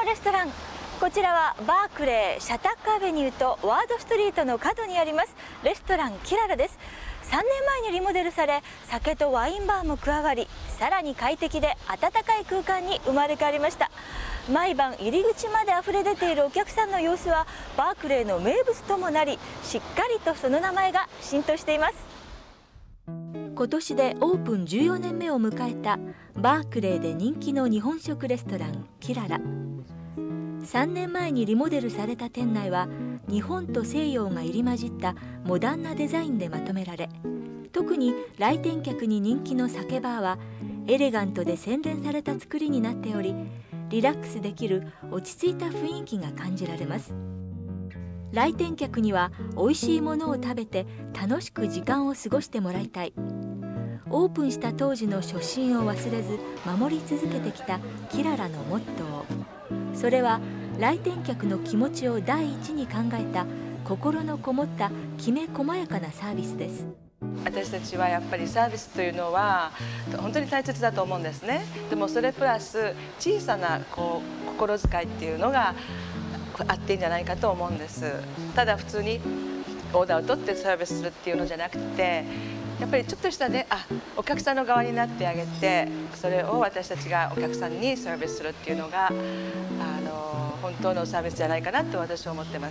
レストラン。こちらはバークレーシャタックアベニューとワードストリートの角にありますレストランキララです。3年前にリモデルされ、酒とワインバーも加わり、さらに快適で温かい空間に生まれ変わりました。毎晩入り口まであふれ出ているお客さんの様子はバークレーの名物ともなり、しっかりとその名前が浸透しています。今年でオープン14年目を迎えたバークレーで人気の日本食レストランキララ。3年前にリモデルされた店内は日本と西洋が入り混じったモダンなデザインでまとめられ、特に来店客に人気の酒バーはエレガントで洗練された作りになっており、リラックスできる落ち着いた雰囲気が感じられます。来店客には美味しいものを食べて楽しく時間を過ごしてもらいたい。オープンした当時の初心を忘れず守り続けてきたキララのモットー、それは来店客の気持ちを第一に考えた心のこもったきめ細やかなサービスです。 私たちはやっぱりサービスというのは本当に大切だと思うんですね。でもそれプラス小さな心遣いっていうのがあっていいんじゃないかと思うんです。ただ普通にオーダーを取ってサービスするっていうのじゃなくて、やっぱりちょっとしたね、お客さんの側になってあげて、それを私たちがお客さんにサービスするっていうのが本当のサービスじゃないかなと私は思ってます。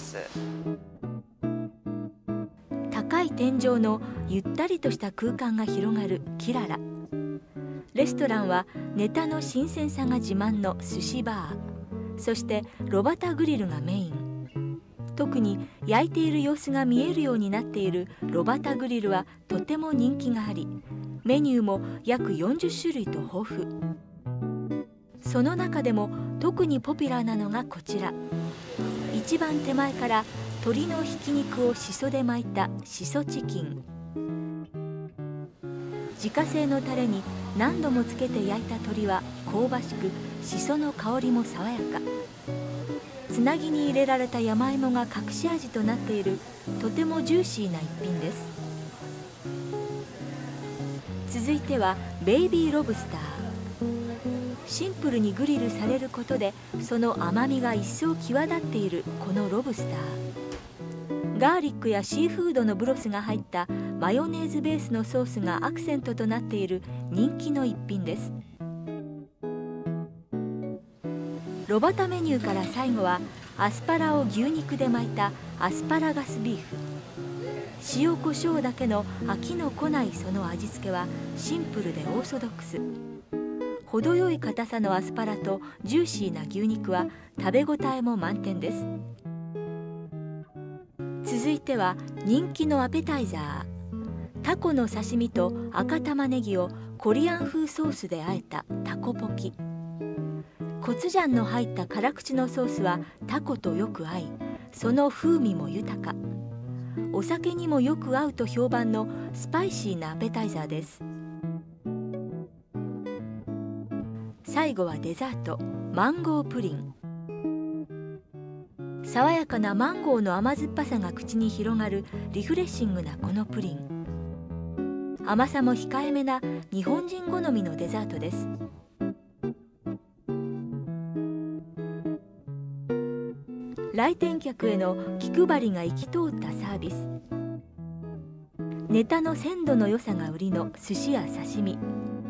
高い天井のゆったりとした空間が広がるキララ。レストランはネタの新鮮さが自慢の寿司バー、そして炉端グリルがメイン。特に焼いている様子が見えるようになっている炉端グリルはとても人気があり、メニューも約40種類と豊富。その中でも特にポピュラーなのがこちら。一番手前から鶏のひき肉をしそで巻いたしそチキン。自家製のタレに何度もつけて焼いた鶏は香ばしく、しその香りも爽やか。つなぎに入れられた山芋が隠し味となっているとてもジューシーな一品です。続いてはベイビーロブスター。シンプルにグリルされることでその甘みが一層際立っているこのロブスター。ガーリックやシーフードのブロスが入ったマヨネーズベースのソースがアクセントとなっている人気の一品です。炉端メニューから最後はアスパラを牛肉で巻いたアスパラガスビーフ。塩コショウだけの飽きのこないその味付けはシンプルでオーソドックス。程よい硬さのアスパラとジューシーな牛肉は食べ応えも満点です。続いては人気のアペタイザー。タコの刺身と赤玉ねぎをコリアン風ソースであえたタコポキ。コチュジャンの入った辛口のソースはタコとよく合い、その風味も豊か。お酒にもよく合うと評判のスパイシーなアペタイザーです。最後はデザート、マンゴープリン。爽やかなマンゴーの甘酸っぱさが口に広がるリフレッシングなこのプリン。甘さも控えめな日本人好みのデザートです。来店客への気配りが行き通ったサービス。ネタの鮮度の良さが売りの寿司や刺身、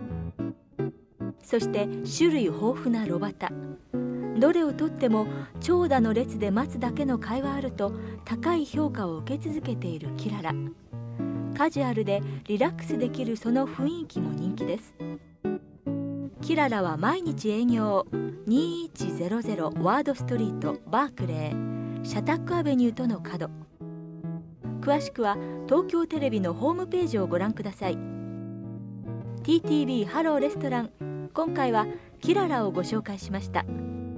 そして種類豊富な炉端。どれをとっても長蛇の列で待つだけの甲斐はあると高い評価を受け続けているキララ。カジュアルでリラックスできるその雰囲気も人気です。キララは毎日営業。2100ワードストリートバークレーシャタックアベニューとの角。詳しくは東京テレビのホームページをご覧ください。 TTV ハローレストラン、今回はキララをご紹介しました。